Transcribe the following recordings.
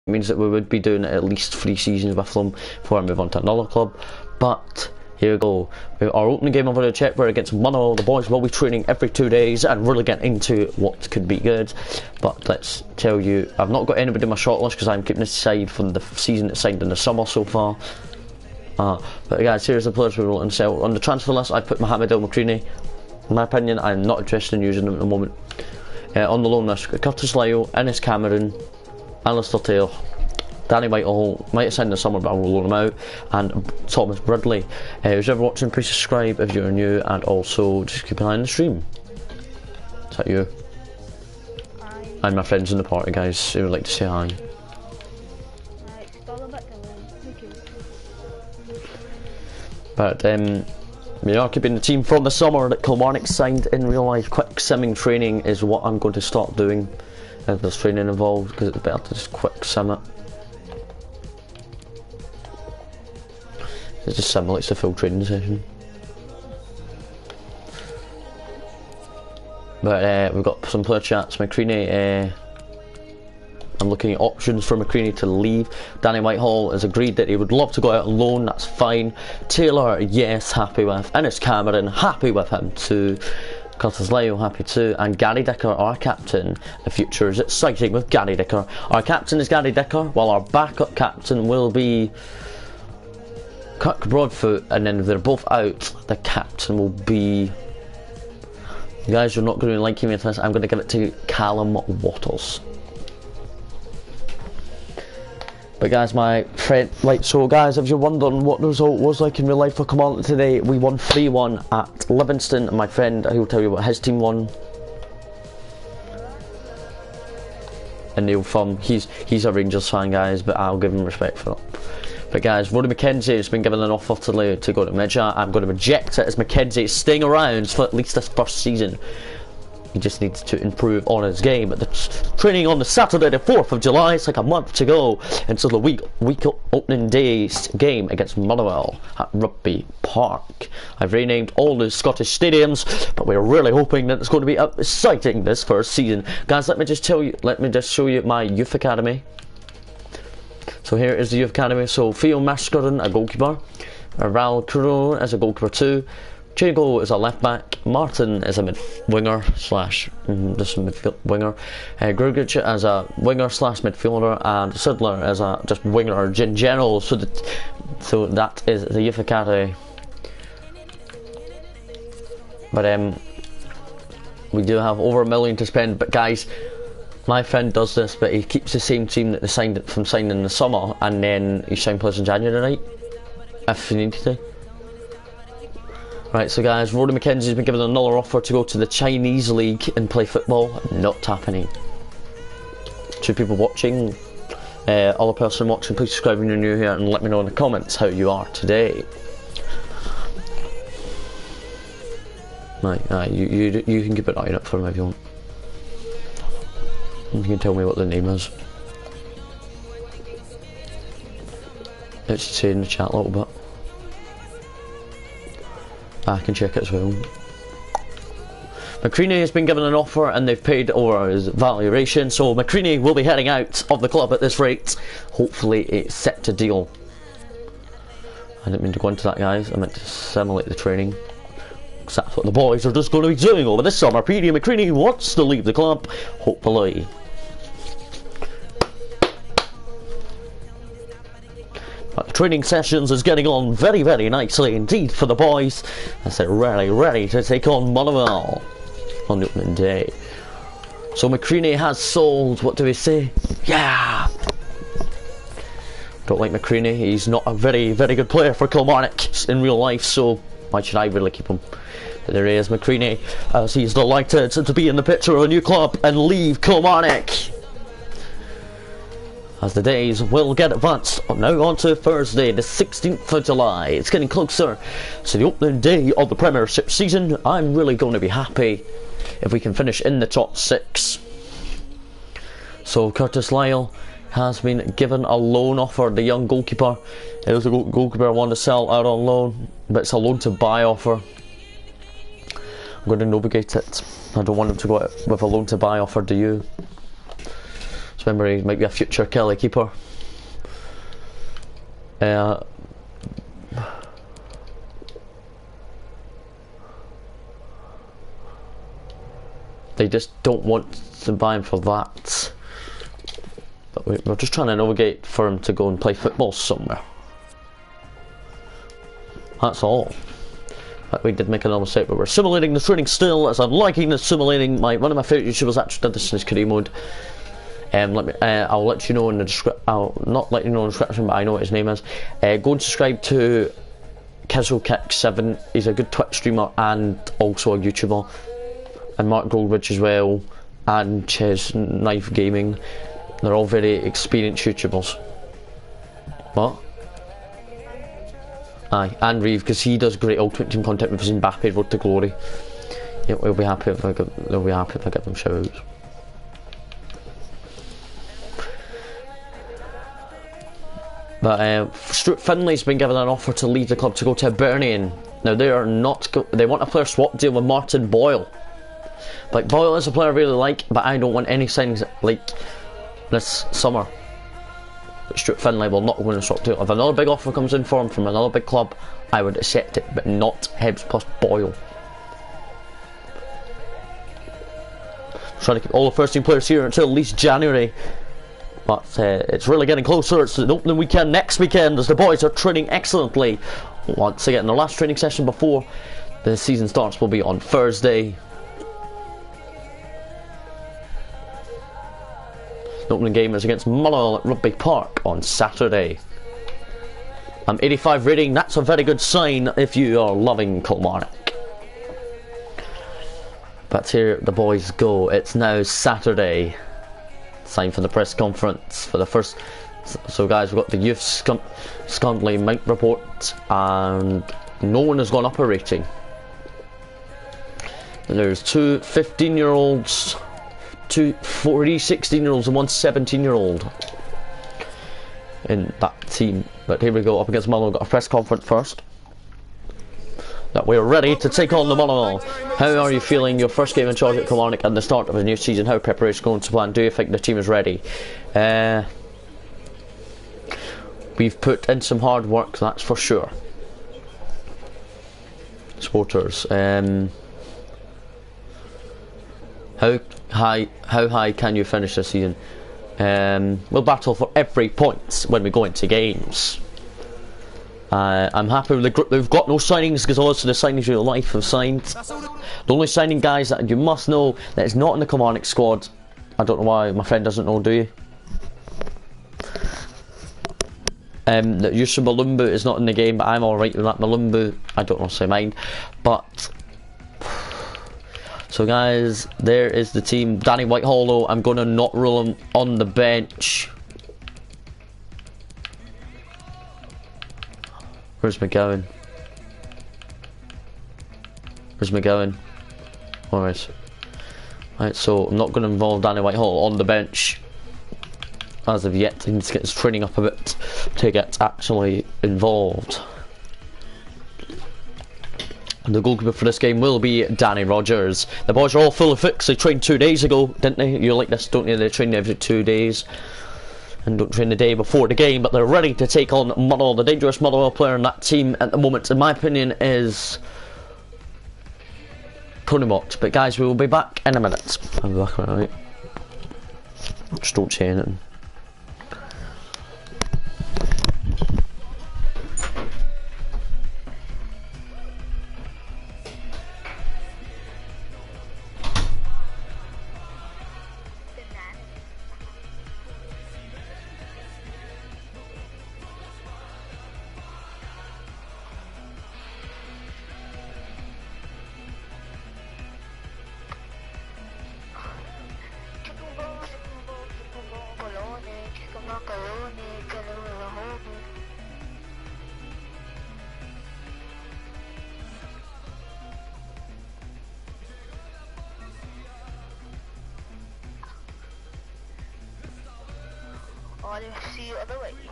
It means that we would be doing at least 3 seasons with them before I move on to another club. But here we go. Our opening game of the check, we're against Motherwell. The boys will be training every 2 days and really get into what could be good. But let's tell you, I've not got anybody in my shortlist because I'm keeping this aside from the season that's signed in the summer so far. But guys, here's the players we will sell. On the transfer list, I put Mohamed El Mokrini. In my opinion, I'm not interested in using him at the moment. On the loan list, Curtis Lyle, Ennis Cameron, Alistair Taylor, Danny Whitehall, might have signed in the summer but I will loan him out, and Thomas Bradley. Who's ever watching, please subscribe if you're new, and also just keep an eye on the stream. Is that you? Hi. And my friends in the party, guys, who would like to say hi. But we are keeping the team from the summer that Kilmarnock signed in real life. Quick simming training is what I'm going to start doing if there's training involved, because it's better to just quick sim it. It just simulates the full training session. But we've got some player chats. McCreaney, I'm looking at options for McCreaney to leave. Danny Whitehall has agreed that he would love to go out on loan, that's fine. Taylor, yes, happy with. Ennis Cameron, happy with him too. Curtis Lyle, happy too. And Gary Dicker, our captain. The future is exciting with Gary Dicker. Our captain is Gary Dicker, while our backup captain will be Kirk Broadfoot, and then if they're both out, the captain will be... You guys are not going to like me with this, I'm going to give it to Callum Wattles. But guys, my friend, right, so guys, if you're wondering what the result was like in real life for Kilmarnock today, we won 3-1 at Livingston, and my friend, who'll tell you what his team won. And Neil Thumb, he's a Rangers fan, guys, but I'll give him respect for that. But guys, Rory McKenzie has been given an offer to go to Medja. I'm going to reject it, as McKenzie is staying around for at least this first season. He just needs to improve on his game. But the training on the Saturday the 4th of July, it's like a month to go until the week opening day's game against Motherwell at Rugby Park. I've renamed all the Scottish stadiums, but we're really hoping that it's going to be exciting this first season. Guys, let me just show you my youth academy. So here is the youth academy. So Theo Mascarin, a goalkeeper. Ral Kuro as a goalkeeper too. Jago is a left back. Martin is a mid winger slash just a midfield winger. Grugic as a winger slash midfielder, and Sidler as a just winger in general. So that is the youth academy. But we do have over $1 million to spend. But guys, my friend does this, but he keeps the same team that they signed from signing in the summer, and then he signed players in January, right? If you need to. Right, so guys, Rory McKenzie has been given another offer to go to the Chinese league and play football. Not happening. 2 people watching. Other person watching, please subscribe if you're new here and let me know in the comments how you are today. Right, you can keep an eye out for him if you want. You can tell me what the name is. Let's say in the chat a little bit. I can check it as well. McCreaney has been given an offer and they've paid over his valuation, so McCreaney will be heading out of the club at this rate. Hopefully it's set to deal. I didn't mean to go into that, guys. I meant to simulate the training. Because that's what the boys are just going to be doing over this summer. Peter McCreaney wants to leave the club, hopefully. But the training sessions is getting on very, very nicely indeed for the boys, as they're really ready to take on Motherwell on the opening day. So McCreaney has sold. What do we say? Yeah! Don't like McCreaney. He's not a very, very good player for Kilmarnock in real life, so why should I really keep him? But there he is, McCreaney, as he's delighted to be in the picture of a new club and leave Kilmarnock. As the days will get advanced, now on to Thursday, the 16th of July. It's getting closer to the opening day of the Premiership season. I'm really going to be happy if we can finish in the top 6. So Curtis Lyle has been given a loan offer, the young goalkeeper. It was a goalkeeper I wanted to sell out on loan, but it's a loan to buy offer. I'm going to navigate it. I don't want him to go out with a loan to buy offer, do you? remember, he might be a future Kelly keeper. They just don't want to buy him for that. But we're just trying to navigate for him to go and play football somewhere. That's all. But we did make another mistake, but we're simulating the training still, as I'm liking the simulating. One of my favourite YouTubers actually did this in his career mode. I'll let you know in the description. I'll not let you know in the description, but I know what his name is. Go and subscribe to Kizzlekick7. He's a good Twitch streamer and also a YouTuber. And Mark Goldridge as well, and Ches Knife Gaming. They're all very experienced YouTubers. What? Aye, and Reeve, because he does great Ultimate Team content with his Mbappe Road to Glory. Yeah, they'll be happy if I give them shout outs. But Stuart Finley's been given an offer to leave the club to go to Hibernian. Now they want a player swap deal with Martin Boyle. Like, Boyle is a player I really like, but I don't want any signings like this summer. But Stuart Finley will not win a swap deal. If another big offer comes in for him from another big club, I would accept it, but not Hibs plus Boyle. Trying to keep all the first team players here until at least January. But it's really getting closer. It's the opening weekend next weekend, as the boys are training excellently. Once again, their last training session before the season starts will be on Thursday. The opening game is against Motherwell at Rugby Park on Saturday. 85 rating, that's a very good sign if you are loving Kilmarnock. But here the boys go. It's now Saturday. Time for the press conference for the first. So guys, we've got the youth Scantly Mount report, and no one has gone up a rating. And there's two 15-year-olds, two 16-year-olds and one 17-year-old in that team. But here we go, up against Motherwell. We've got a press conference first. That we're ready to take on the Motherwell. How are you feeling your first game in charge at Kilmarnock and the start of a new season? How preparation going to plan? Do you think the team is ready? We've put in some hard work, that's for sure. Supporters, how high can you finish this season? We'll battle for every point when we go into games. I'm happy with the group. We've got no signings because also the signings of your life have signed. The only signing, guys, that you must know that is not in the Kilmarnock squad. I don't know why my friend doesn't know, do you? That Yusuf Malumbu is not in the game, but I'm alright with that. Malumbu, I don't honestly mind. But so guys, there is the team. Danny Whitehall, though, I'm going to not rule him on the bench. Where's McGowan? Where's McGowan? Alright. Right, so I'm not going to involve Danny Whitehall on the bench as of yet. He needs to get his training up a bit to get actually involved. And the goalkeeper for this game will be Danny Rogers. The boys are all full of fix. They trained 2 days ago, didn't they? You like this, don't you? They train every 2 days. And don't train the day before the game, but they're ready to take on Motherwell. The dangerous Motherwell player in that team at the moment, in my opinion, is Tony Mott. But guys, we will be back in a minute. I'll be back in a minute. Just don't say anything. Oh, I see you other way.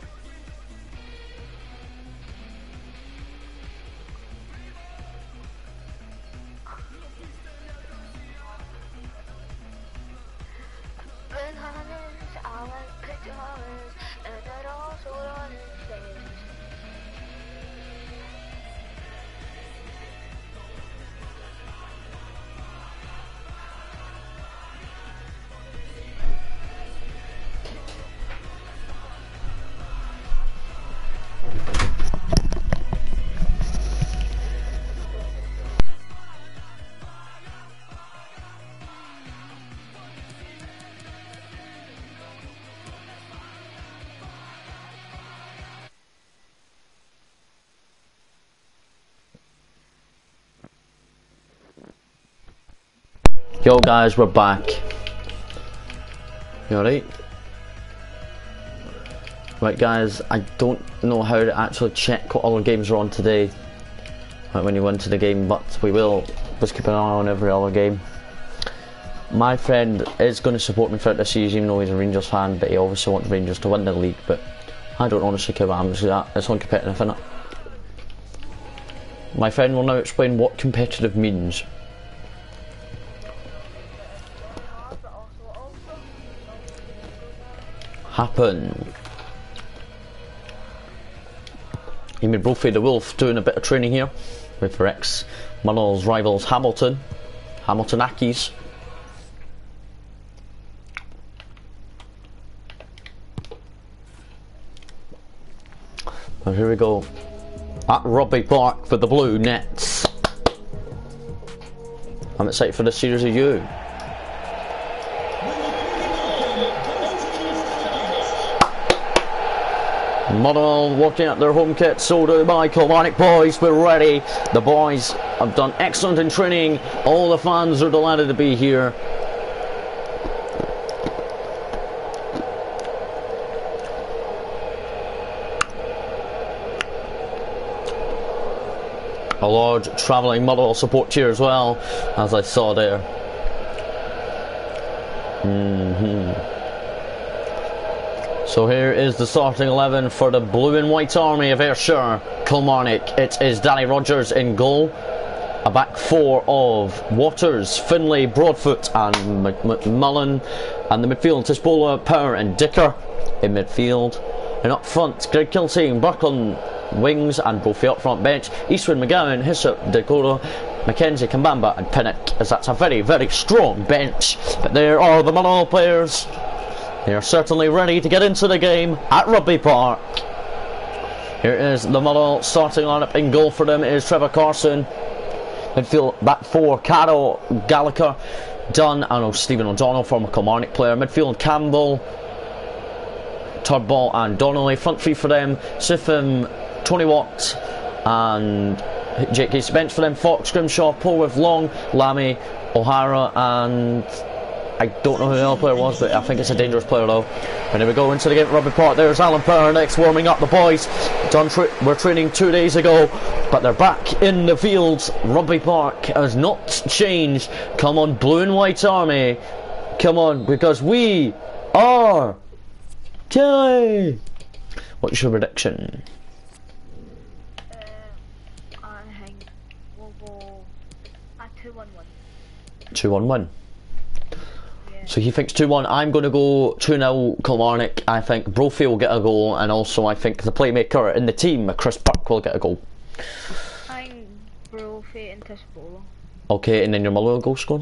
Ben Hannes out. Yo guys, we're back. You alright? Right guys, I don't know how to actually check what other games are on today, like when you went to the game, but we will just keep an eye on every other game. My friend is going to support me throughout the season, even though he's a Rangers fan, but he obviously wants Rangers to win the league, but I don't honestly care what happens to that. It's uncompetitive, isn't it? My friend will now explain what competitive means. Happen. He made Brophy the Wolf doing a bit of training here with Rex Mullall's rivals Hamiltonakis. And here we go at Rugby Park for the Blue Nets. I'm excited for this series of you. Motherwell working at their home kit, so do my Kilmarnock boys. We're ready. The boys have done excellent in training. All the fans are delighted to be here. A large travelling Motherwell support here as well, as I saw there. So here is the starting 11 for the Blue and White Army of Ayrshire, Kilmarnock. It is Danny Rogers in goal. A back four of Waters, Finlay, Broadfoot and McMullen. And the midfield, Tisbola, Power and Dicker in midfield. And up front, Greg Kilsey, Buckland, wings and Brophy up front bench. Eastwood, McGowan, Hyssop, Dakota, Mackenzie, Kambamba and Pinnock, as that's a very, very strong bench. But there are the Motherwell players. They are certainly ready to get into the game at Rugby Park. Here is the Motherwell starting lineup. In goal for them is Trevor Carson. Midfield back four, Carroll, Gallagher, Dunn and Stephen O'Donnell, former Kilmarnock player. Midfield Campbell, Turnbull and Donnelly. Front three for them, Siffin, Tony Watt and Jake Casey. Bench for them, Fox, Grimshaw, Polworth, Long, Lammy, O'Hara and I don't know who the other player was, but I think it's a dangerous player though. And here we go into the game at Rugby Park. There's Alan Power next, warming up the boys. We're training 2 days ago, but they're back in the fields. Rugby Park has not changed. Come on, Blue and White Army. Come on, because we are Kelly. What's your prediction? I think we'll go at 2-1-1. 2-1-1. So he thinks 2-1. I'm going to go 2-0 Kilmarnock. I think Brophy will get a goal, and also I think the playmaker in the team, Chris Burke, will get a goal. I think Brophy and Tisbola. Okay, and then your Motherwell goal scorer?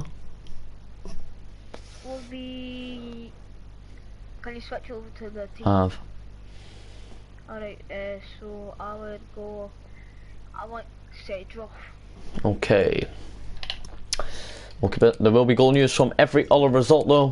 Will be... Can you switch over to the team? Have. Alright, so I would go... I want Sedroff. Okay. Okay, but there will be goal news from every other result though.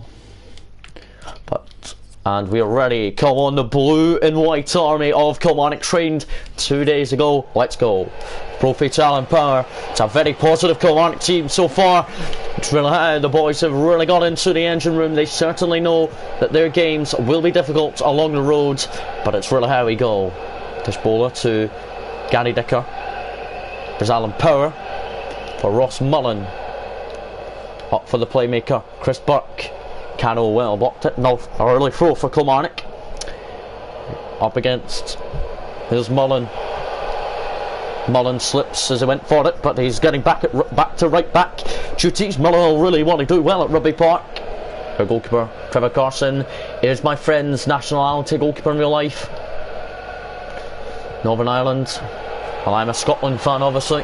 And we are ready. Come on, the Blue and White Army of Kilmarnock trained 2 days ago. Let's go. Brophy, Alan Power. It's a very positive Kilmarnock team so far. The boys have really got into the engine room. They certainly know that their games will be difficult along the road, but it's really how we go. Tisbola to Gary Dicker. There's Alan Power for Ross Mullen. Up for the playmaker, Chris Burke. Carroll well blocked it. No, early throw for Kilmarnock. Up against. Here's Mullen. Mullen slips as he went for it, but he's getting back to right back duties. Mullen really want to do well at Rugby Park. Our goalkeeper, Trevor Carson, is my friend's nationality goalkeeper in real life. Northern Ireland. Well, I'm a Scotland fan, obviously.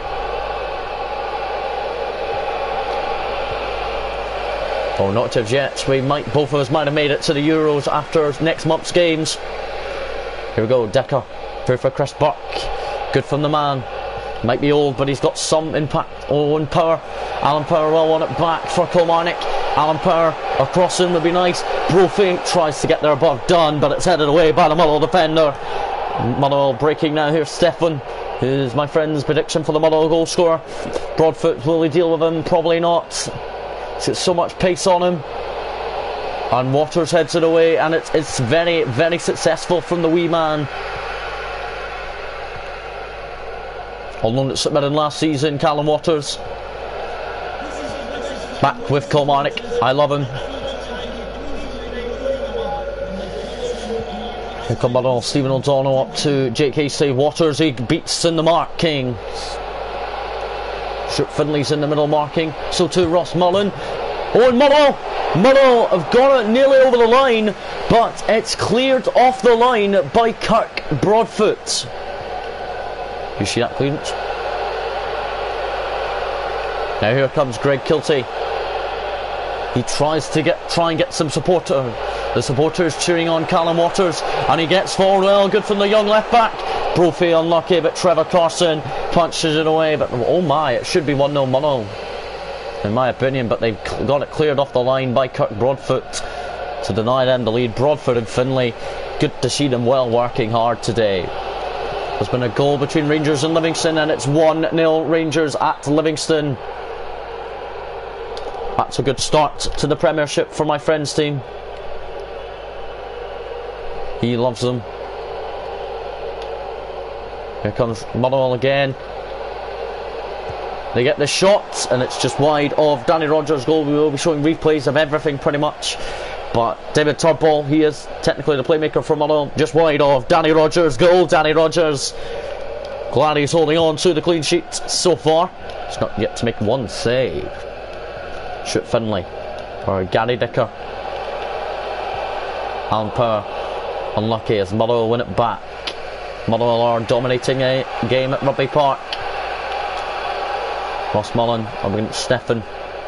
Oh, not as yet. Both of us might have made it to the Euros after next month's games. Here we go, Decker. Here for Chris Burke. Good from the man. Might be old, but he's got some impact. Oh, and Power. Alan Power will want it back for Kilmarnock. Alan Power, a crossing would be nice. Brophy tries to get there above Dunn, but it's headed away by the Motherwell defender. Motherwell breaking now. Here's Stefan, who's my friend's prediction for the Motherwell goal scorer. Broadfoot, will he deal with him? Probably not. He's got so much pace on him. And Waters heads it away, and it's very, very successful from the wee man. Although it's submitted last season, Callum Waters. Back with Kilmarnock. I love him. Here come Muddle. Stephen O'Donnell up to Jake Hasty. Waters, he beats in the marking. Stuart Finley's in the middle marking. So too Ross Mullen. Oh, and Muddle have got it nearly over the line, but it's cleared off the line by Kirk Broadfoot. You see that clearance? Now here comes Greg Kiltie. He tries to try and get some support. The supporters cheering on Callum Waters, and he gets forward well. Good from the young left back. Brophy unlucky, but Trevor Carson punches it away. But oh my, it should be 1-0 Munnell, in my opinion, but they've got it cleared off the line by Kirk Broadfoot to deny them the lead. Broadfoot and Finlay, good to see them well working hard today. There's been a goal between Rangers and Livingston, and it's 1-0 Rangers at Livingston. That's a good start to the Premiership for my friend's team. He loves them. Here comes Motherwell again. They get the shot, and it's just wide of Danny Rogers' goal. We will be showing replays of everything pretty much. But David Turnbull, he is technically the playmaker for Motherwell. Just wide of Danny Rogers' goal. Danny Rogers, glad he's holding on to the clean sheet so far. He's not yet to make one save. Shoot Finlay or Gary Dicker. Alan Power unlucky as Motherwell win it back. Motherwell are dominating a game at Rugby Park. Ross Mullen against Stefan.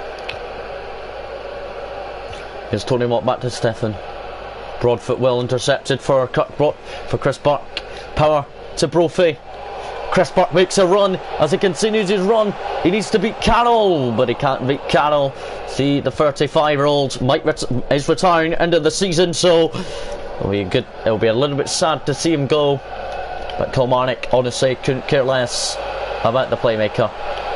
Here's Tony Watt back to Stefan. Broadfoot well intercepted for Chris Burke. Power to Brophy. Chris Burke makes a run. As he continues his run, he needs to beat Carroll, but he can't beat Carroll. See, the 35-year-old is retiring end of the season, so it'll be a little bit sad to see him go. But Kilmarnock honestly couldn't care less about the playmaker.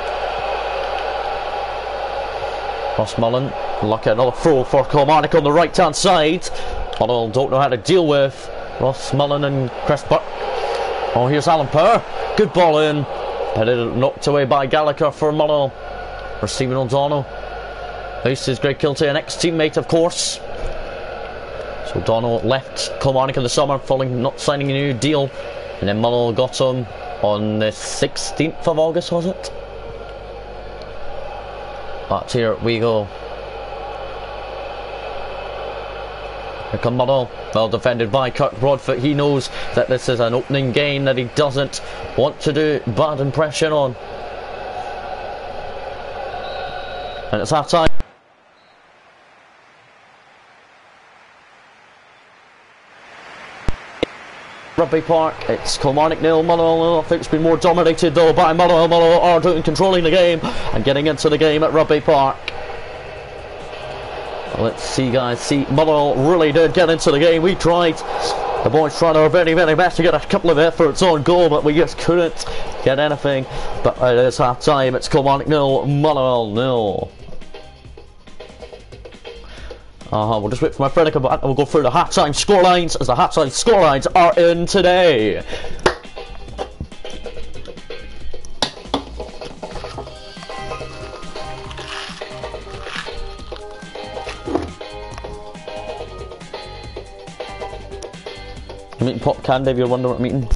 Ross Mullen, look at another throw for Kilmarnock on the right hand side. Motherwell don't know how to deal with Ross Mullen and Chris Burke. Oh, here's Alan Power. Good ball in, but it knocked away by Gallagher for Motherwell. For Stephen O'Donnell. This is Greg Kiltie, an ex-teammate of course. So O'Donnell left Kilmarnock in the summer following not signing a new deal, and then Motherwell got him on the 16th of August, was it? But here we go. Here come Motherwell, well defended by Kirk Broadfoot. He knows that this is an opening game that he doesn't want to do bad impression on. And it's half time. Rugby Park, it's Kilmarnock 0, Motherwell 0. I think it's been more dominated though by Motherwell. Motherwell are controlling the game and getting into the game at Rugby Park. Let's see guys, Motherwell really did get into the game. We tried, the boys tried our very, very best to get a couple of efforts on goal, but we just couldn't get anything. But it is half time, it's Kilmarnock 0, Motherwell 0. We'll just wait for my friend to come back and we'll go through the half-time scorelines, as the half-time scorelines are in today. I'm eating pop candy if you're wondering what I'm eating.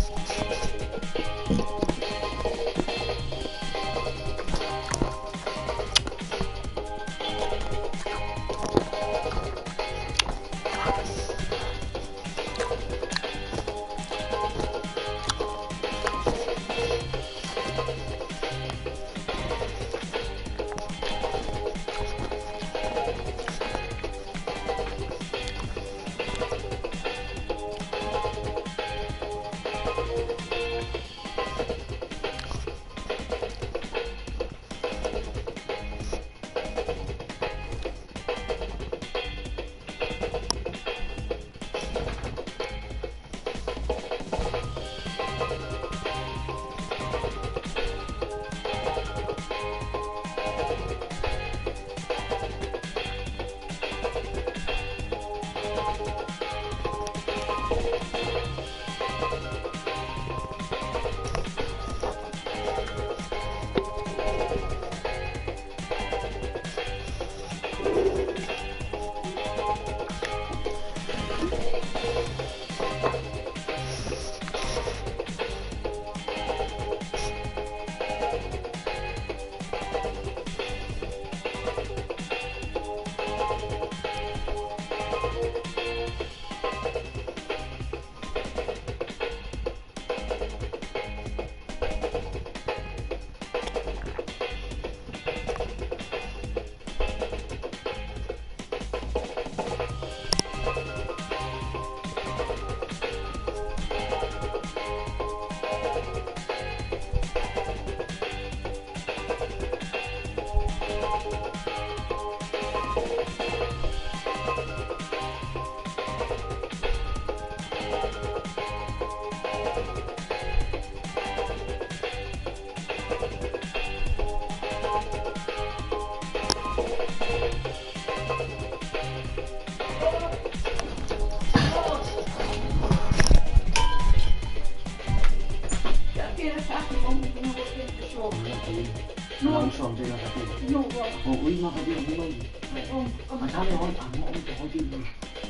No, so I'm doing a video. No, well. Well, leave my video alone. I carry on, I'm not on vlogging.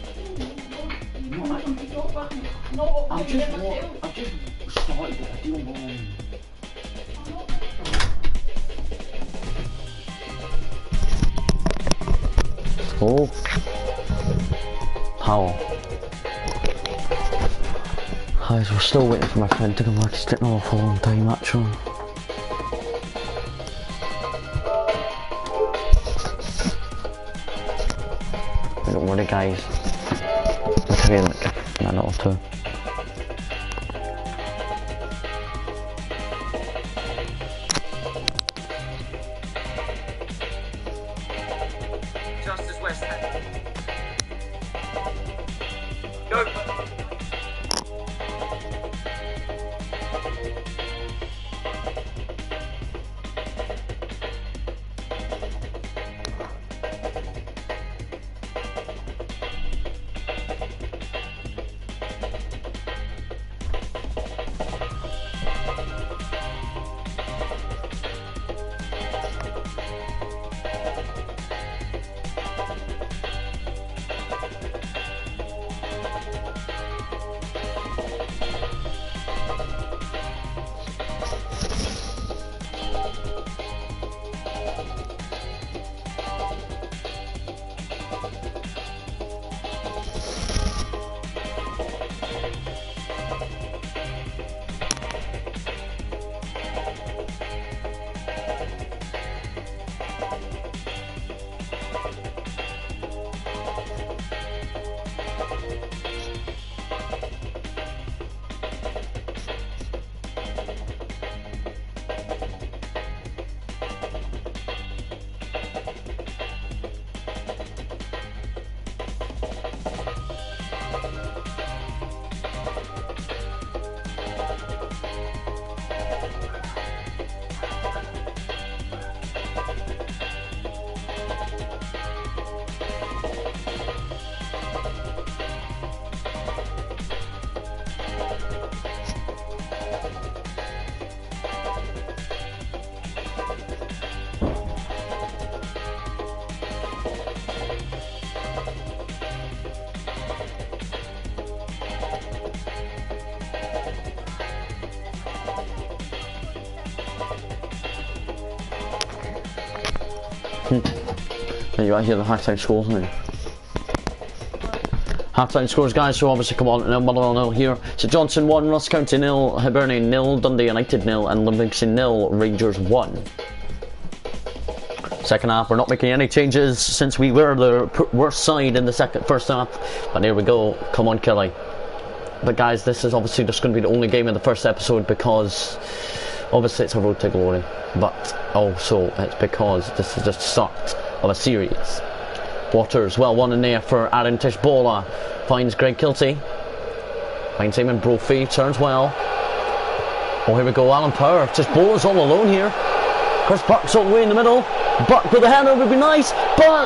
No, I've just started the video, Mom. Oh. How? Guys, we're still waiting for my friend to come back. It's taking an awful long time, actually. Don't worry, guys. We'll tell you in like a minute or two. Justice West Ham. Go! Are you right here, the half-time scores now? Half-time scores, guys, so obviously come on, Motherwell 0 here. St Johnstone 1, Ross County 0, Hibernian 0, Dundee United 0, and Livingston 0, Rangers 1. Second half, we're not making any changes since we were the worst side in the first half. But here we go, come on Kelly. But guys, this is obviously just going to be the only game in the first episode because obviously it's a road to glory. But also it's because this is just the start of a series. Waters, well one in there for Aaron Tishbola. Finds Greg Kilty. Finds Simon Brophy, turns well. Oh, here we go, Alan Power. Tishbola's all alone here. Chris Burke's all the way in the middle. Burke with a header would be nice. Burke!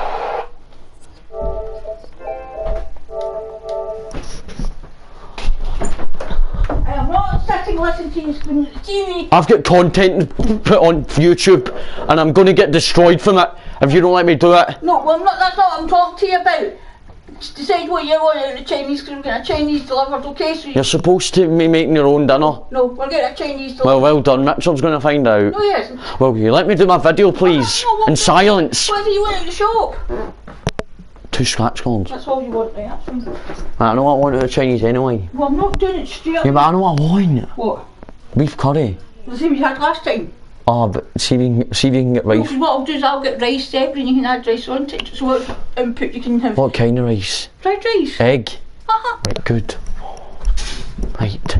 I am not sitting listening to you screaming at the TV. I've got content to put on YouTube and I'm going to get destroyed from it if you don't let me do it. No, well, that's not what I'm talking to you about. Just decide what you want out of the Chinese because we're getting a Chinese delivered, okay? So You're supposed to be making your own dinner. no, we're getting a Chinese delivered. Well done, Mitchell's going to find out. No, he isn't. Well, you let me do my video, please, No, in silence. What do you want out of the shop? 2 scratch cards. That's all you want, right? That's fine. I know what I want out of Chinese anyway. Well, I'm not doing it straight up. Yeah, but I know what I want. What? Beef curry. The same you had last time. Oh, but see if you can get No, rice. 'cause what I'll do is I'll get rice separate and you can add rice onto it. So what input you can have? What kind of rice? Fried rice. Egg. Uh-huh. Right, good. Right.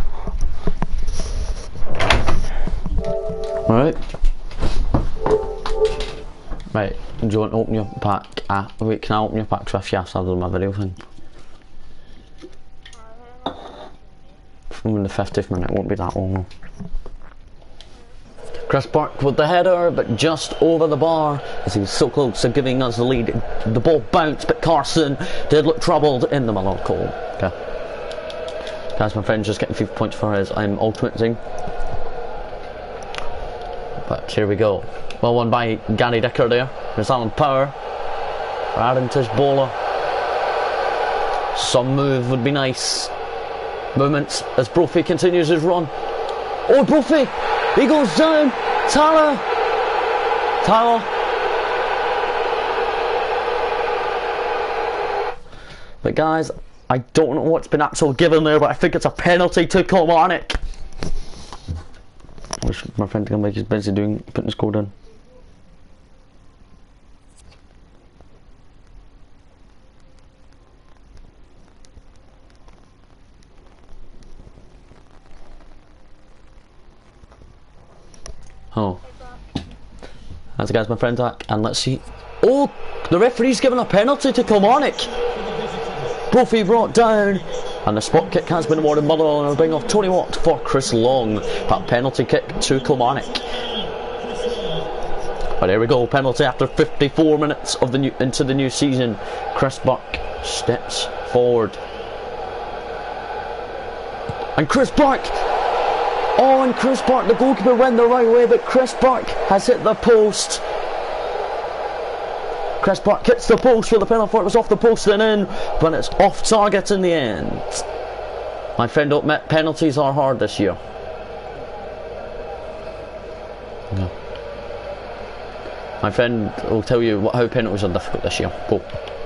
Right. Right, do you want to open your pack? Wait, can I open your pack Swift? Yes, I'll do my video thing. From the 50th minute, it won't be that long. Chris Burke with the header, but just over the bar as he was so close to giving us the lead. The ball bounced, but Carson did look troubled in the Malone goal. Okay. Guys, my friend's just getting 5 points for his ultimate thing. But here we go. Well won by Gary Dicker there. There's Alan Power. Aaron Tisbola. Some move would be nice. Moments as Brophy continues his run. Oh, Brophy! He goes down! Tyler! But guys, I don't know what's been actually given there, but I think it's a penalty to Kilmarnock. I wish my friend can make his busy putting his code in. Oh. As guys, my friend back, and let's see. Oh, the referee's given a penalty to Kilmarnock. Brophy brought down, and the spot kick has been awarded. Motherwell and will bring off Tony Watt for Chris Long. But penalty kick to Kilmarnock. But there we go, penalty after 54 minutes of into the new season. Chris Burke steps forward, and Chris Burke. Oh, and Chris Burke, the goalkeeper went the right way, but Chris Burke has hit the post. Chris Burke hits the post for the penalty. It was off the post and in, but it's off target in the end. My friend, don't admit, penalties are hard this year. No. My friend will tell you how penalties are difficult this year. Go.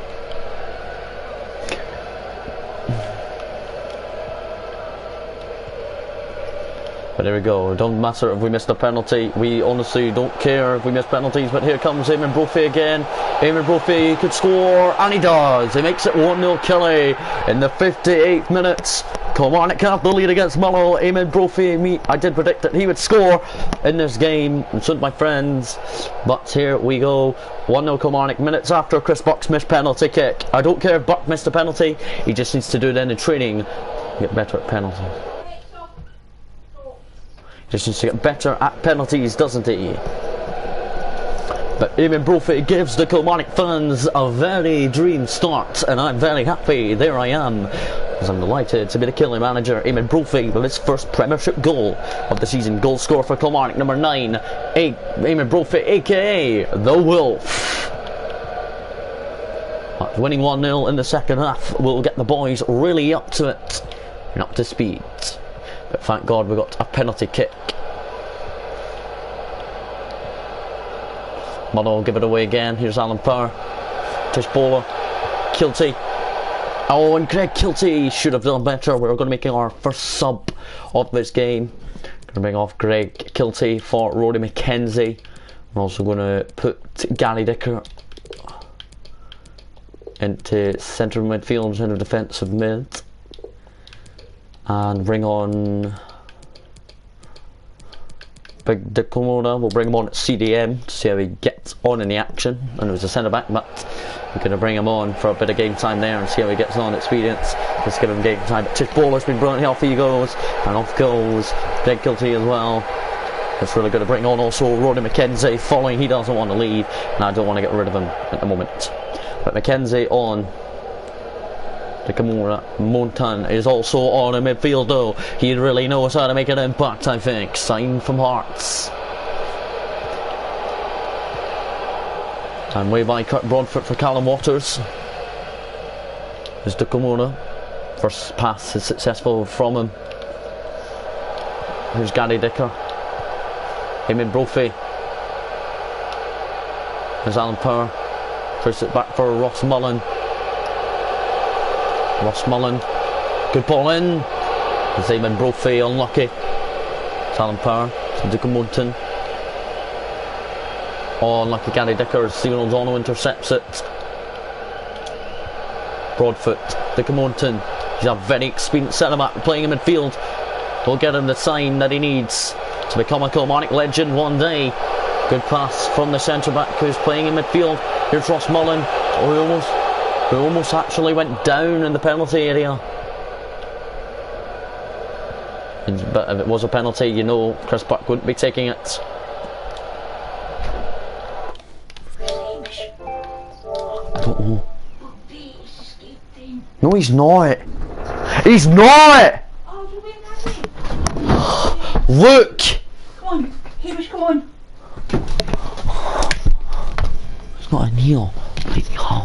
But there we go, it doesn't matter if we missed a penalty, we honestly don't care if we miss penalties. But here comes Eamon Brophy again. Eamon Brophy could score, and he does. He makes it 1-0 Killy in the 58th minute. Kilmarnock have the lead against Motherwell. Eamon Brophy, I did predict that he would score in this game, and so did my friends. But here we go, 1-0 Kilmarnock, minutes after Chris Burke's missed penalty kick. I don't care if Burke missed a penalty, he just needs to do it in training, get better at penalties. Just needs to get better at penalties, doesn't he? But Eamon Brophy gives the Kilmarnock fans a very dream start, and I'm very happy. There I am, because I'm delighted to be the Killie manager. Eamon Brophy with his first Premiership goal of the season. Goal scorer for Kilmarnock, number 9, Eamon Brophy, aka the Wolf. Winning 1-0 in the second half will get the boys really up to it and up to speed. But thank God we got a penalty kick. Motherwell will give it away again. Here's Alan Power. Tisbola. Kilty. Oh, and Greg Kilty should have done better. We're going to make our first sub of this game. Going to bring off Greg Kilty for Rory McKenzie. We're also going to put Gary Dicker into centre midfield, centre defensive mid. And bring on Big Dick Komoda. We'll bring him on at CDM to see how he gets on in the action. And it was a centre back, but we're going to bring him on for a bit of game time there and see how he gets on. Experience, let's give him game time. But Tisbola's been brilliant. Off he goes, and off goes Greg Kilty as well. It's really good to bring on also Rory McKenzie following. He doesn't want to leave, and I don't want to get rid of him at the moment. But McKenzie on. Nakamura Montan is also on in midfield though. He really knows how to make an impact, I think. Sign from Hearts. And way by Kurt Broadfoot for Callum Waters. There's Nakamura. First pass is successful from him. Here's Gary Dicker. Eamon Brophy. There's Alan Power. Puts it back for Ross Mullen. Ross Mullen, good ball in. It's Eamon Brophy, unlucky. It's Alan Power, it's Duke Monton. Oh, unlucky Gary Dicker, Stephen O'Donnell intercepts it. Broadfoot, Duke Monton. He's a very experienced centre back playing in midfield. Will get him the sign that he needs to become a Kilmarnock legend one day. Good pass from the centre back who's playing in midfield. Here's Ross Mullen. Oh, he almost actually went down in the penalty area. But if it was a penalty, you know Chris Burke wouldn't be taking it. I don't know. No, he's not. He's not! Oh, you win that. Look! Come on, Hamish, come on. It's not a Neil. Leave me alone.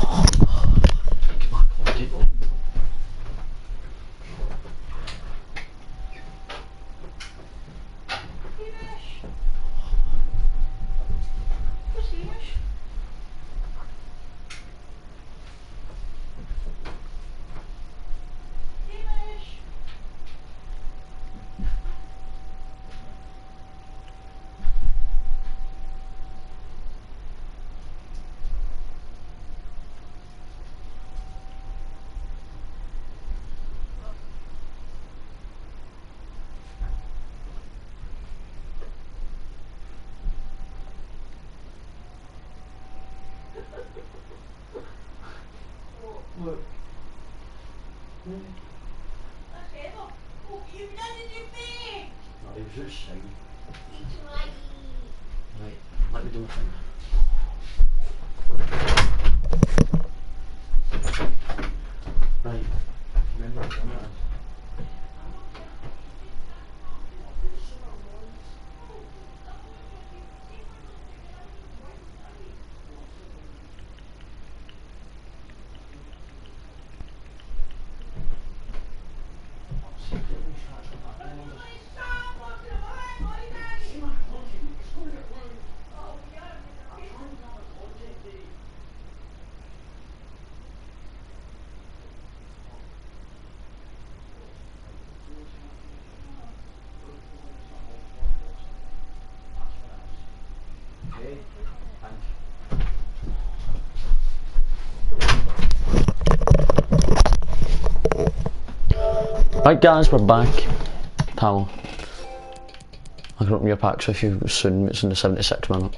Look. No, he was just saying. Right, let me do my thing. Right, remember what I'm at? Okay, thank you. Right guys, we're back. Pal. I can open your packs with you soon, it's in the 76th minute.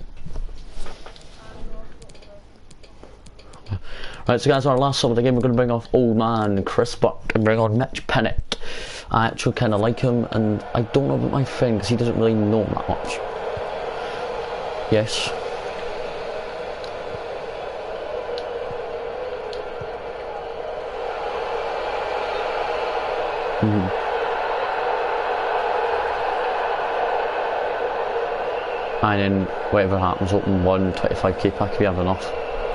Right, so guys, our last sub of the game, we're going to bring off old man Chris Buck and bring on Mitch Pinnock. I actually kind of like him, and I don't know about my friend because he doesn't really know him that much. Yes. And then whatever happens, open 25k pack if you have enough.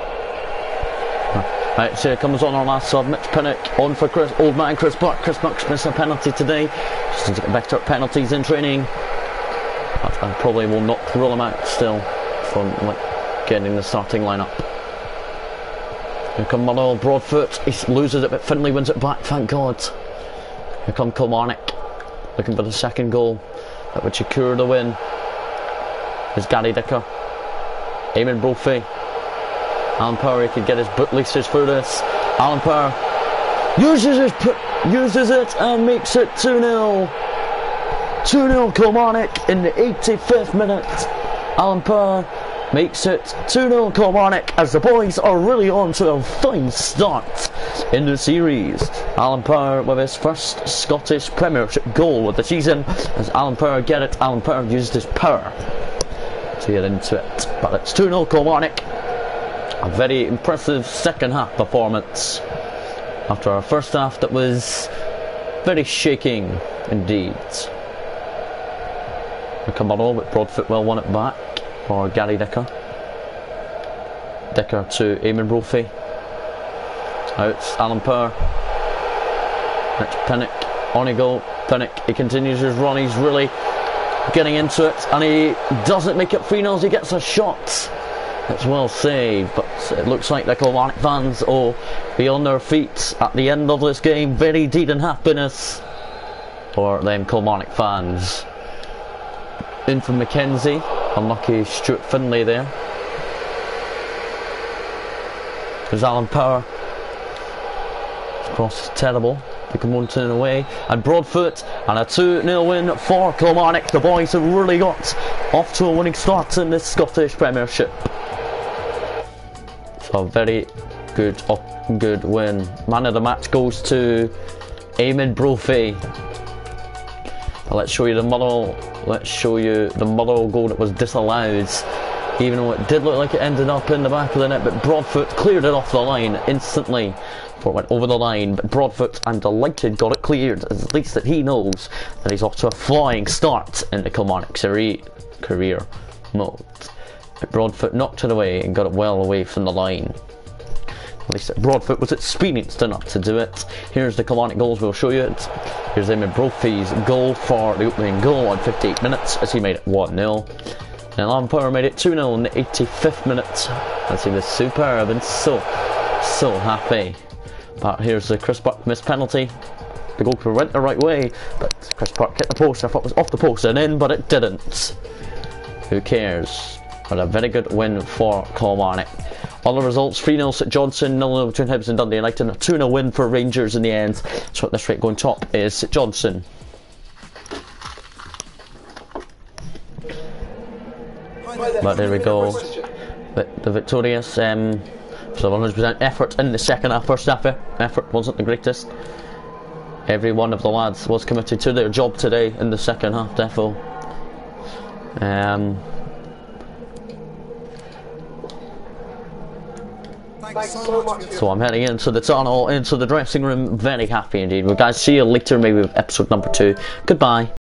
Right, so here comes on our last sub, Mitch Pinnock on for old man Chris Buck. Chris Buck's missed a penalty today, just needs to get better at penalties in training. But I probably will not rule him out still from getting in the starting lineup. Here come Motherwell, Broadfoot, he loses it but Finlay wins it back, thank God. Here come Kilmarnock, looking for the second goal that would secure the win. There's Gary Dicker, Eamon Brophy, Alan Power, he could get his bootlaces through this. Alan Power uses it and makes it 2-0. 2-0 Kilmarnock in the 85th minute. Alan Power makes it 2-0 Kilmarnock as the boys are really on to a fine start in the series. Alan Power with his first Scottish Premiership goal of the season. As Alan Power get it, Alan Power used his power to get into it. But it's 2-0 Kilmarnock. A very impressive second half performance after our first half that was very shaking indeed. We come on with Broadfoot well won it back for Gary Dicker. Dicker to Eamon Brophy. Out Alan Power. Mitch Pinnock on he go. Pinnock, he continues his run, he's really getting into it and he doesn't make it 3-0 as he gets a shot. It's well saved, but it looks like the Kilmarnock fans will be on their feet at the end of this game. Very deed in happiness for them Kilmarnock fans. In from Mackenzie, unlucky Stuart Finlay there. There's Alan Power. His cross is terrible. They come on turn away, and Broadfoot, and a 2-0 win for Kilmarnock. The boys have really got off to a winning start in this Scottish Premiership. So a very good win. Man of the match goes to Eamon Brophy. Let's show you the Motherwell. Let's show you the Motherwell goal that was disallowed, even though it did look like it ended up in the back of the net. But Broadfoot cleared it off the line instantly before it went over the line. But Broadfoot, I'm delighted, got it cleared. At least that he knows that he's off to a flying start in the Kilmarnock career. mode. Broadfoot knocked it away and got it well away from the line. At least Broadfoot was experienced enough to do it. Here's the Kilmarnock goals, we'll show you it. Here's Eamon Brophy's goal for the opening goal on 58 minutes as he made it 1-0. And Alan Power made it 2-0 in the 85th minute as he was superb and so happy. But here's the Chris Burke missed penalty. The goalkeeper went the right way, but Chris Burke hit the post. I thought it was off the post and in, but it didn't. Who cares? But a very good win for Kilmarnock. Other results: 3-0 St Johnstone, 0-0 between Hibs and Dundee United, a 2-0 win for Rangers in the end. So at this rate, going top is St Johnstone. But there we go. The victorious, so 100% effort in the second half. First half effort wasn't the greatest. Every one of the lads was committed to their job today in the second half, defo. So I'm heading into the tunnel, into the dressing room, very happy indeed. Well guys, see you later maybe with episode number 2. Goodbye.